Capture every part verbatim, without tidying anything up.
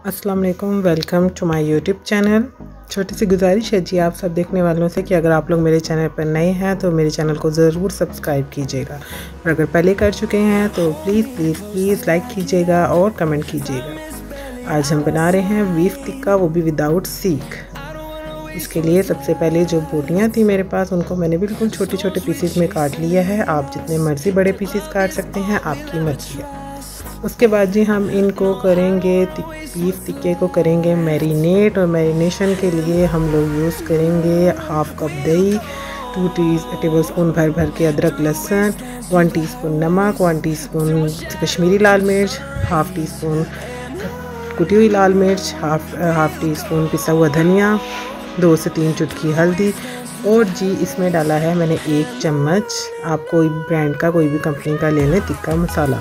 अस्सलाम वालेकुम, welcome to my YouTube channel. छोटी सी गुजारिश है जी आप सब देखने वालों से कि अगर आप लोग मेरे चैनल पर नए हैं तो मेरे चैनल को ज़रूर सब्सक्राइब कीजिएगा, और अगर पहले कर चुके हैं तो प्लीज़ प्लीज़ प्लीज़ लाइक कीजिएगा और कमेंट कीजिएगा। आज हम बना रहे हैं बीफ टिक्का, वो भी विदाउट सीख। इसके लिए सबसे पहले जो बोटियाँ थी मेरे पास उनको मैंने बिल्कुल छोटे छोटे पीसेस में काट लिया है। आप जितने मर्ज़ी बड़े पीसेस काट सकते हैं, आपकी मर्ज़ी है। उसके बाद जी हम इनको करेंगे, बीफ टिक्के को करेंगे मैरिनेट, और मैरिनेशन के लिए हम लोग यूज़ करेंगे हाफ़ कप दही, टू टी टेबल स्पून भर भर के अदरक लहसुन, वन टीस्पून नमक, वन टीस्पून कश्मीरी लाल मिर्च, हाफ़ टी स्पून कुटी हुई लाल मिर्च, हाफ हाफ़ टी स्पून पिसा हुआ धनिया, दो से तीन चुटकी हल्दी, और जी इसमें डाला है मैंने एक चम्मच, आप कोई ब्रांड का कोई भी कंपनी का ले लें, टिक्का मसाला।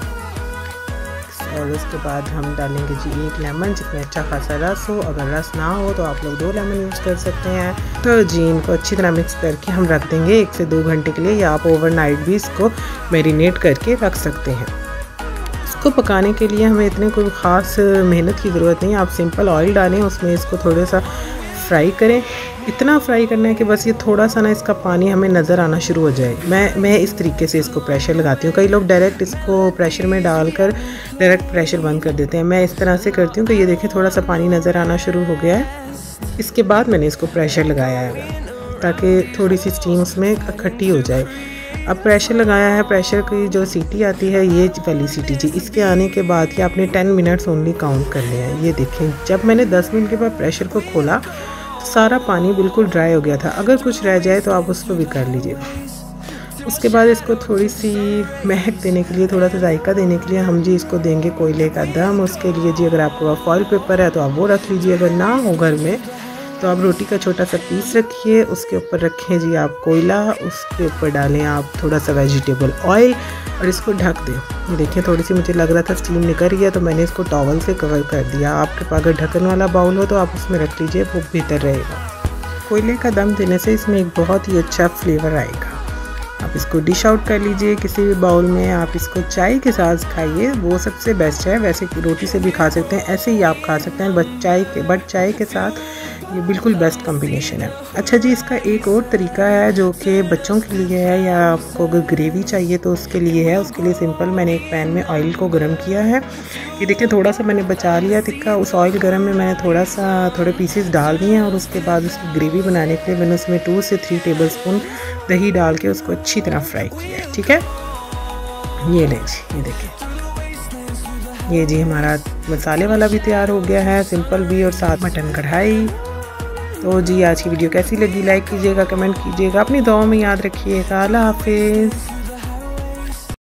और उसके बाद हम डालेंगे जी एक लेमन, जिसमें अच्छा खासा रस हो। अगर रस ना हो तो आप लोग दो लेमन यूज़ कर सकते हैं। तो जी इनको अच्छी तरह मिक्स करके हम रख देंगे एक से दो घंटे के लिए, या आप ओवरनाइट भी इसको मैरिनेट करके रख सकते हैं। इसको पकाने के लिए हमें इतने कोई ख़ास मेहनत की ज़रूरत नहीं, आप सिंपल ऑयल डालें, उसमें इसको थोड़ा सा फ्राई करें। इतना फ्राई करना है कि बस ये थोड़ा सा ना इसका पानी हमें नज़र आना शुरू हो जाए। मैं मैं इस तरीके से इसको प्रेशर लगाती हूँ। कई लोग डायरेक्ट इसको प्रेशर में डालकर डायरेक्ट प्रेशर बंद कर देते हैं। मैं इस तरह से करती हूँ कि ये देखें थोड़ा सा पानी नज़र आना शुरू हो गया है। इसके बाद मैंने इसको प्रेशर लगाया है ताकि थोड़ी सी स्टीम उसमें इकट्ठी हो जाए। अब प्रेशर लगाया है, प्रेशर की जो सीटी आती है ये वाली सीटी जी, इसके आने के बाद ही आपने टेन मिनट्स ओनली काउंट करने हैं। ये देखें जब मैंने दस मिनट के बाद प्रेशर को खोला तो सारा पानी बिल्कुल ड्राई हो गया था। अगर कुछ रह जाए तो आप उसको भी कर लीजिए। उसके बाद इसको थोड़ी सी महक देने के लिए, थोड़ा सा जायका देने के लिए हम जी इसको देंगे कोयले का दम। उसके लिए जी अगर आपके पास फॉइल पेपर है तो आप वो रख लीजिए, अगर ना हो घर में तो आप रोटी का छोटा सा पीस रखिए, उसके ऊपर रखें जी आप कोयला, उसके ऊपर डालें आप थोड़ा सा वेजिटेबल ऑयल और इसको ढक दें। ये देखिए थोड़ी सी मुझे लग रहा था स्टीम निकल रही है तो मैंने इसको टॉवल से कवर कर दिया। आपके पास अगर ढक्कन वाला बाउल हो तो आप उसमें रख लीजिए, वो बेहतर रहेगा। कोयले का दम देने से इसमें एक बहुत ही अच्छा फ्लेवर आएगा। आप इसको डिश आउट कर लीजिए किसी भी बाउल में। आप इसको चाय के साथ खाइए, वो सबसे बेस्ट है। वैसे रोटी से भी खा सकते हैं, ऐसे ही आप खा सकते हैं, बट चाय के बट चाय के साथ ये बिल्कुल बेस्ट कॉम्बिनेशन है। अच्छा जी इसका एक और तरीका है जो कि बच्चों के लिए है, या आपको अगर ग्रेवी चाहिए तो उसके लिए है। उसके लिए सिंपल मैंने एक पैन में ऑयल को गर्म किया है। ये देखिए थोड़ा सा मैंने बचा लिया टिक्का, उस ऑयल गर्म में मैंने थोड़ा सा थोड़े पीसेस डाल दिए हैं, और उसके बाद उसकी ग्रेवी बनाने के लिए मैंने उसमें टू से थ्री टेबल स्पून दही डाल के उसको अच्छी तरह फ्राई किया है। ठीक है, ये ले जी, ये देखिए ये जी हमारा मसाले वाला भी तैयार हो गया है, सिंपल भी, और साथ मटन कढ़ाई। तो जी आज की वीडियो कैसी लगी, लाइक कीजिएगा, कमेंट कीजिएगा, अपनी दुआओं में याद रखिएगा। अल्लाह हाफिज़।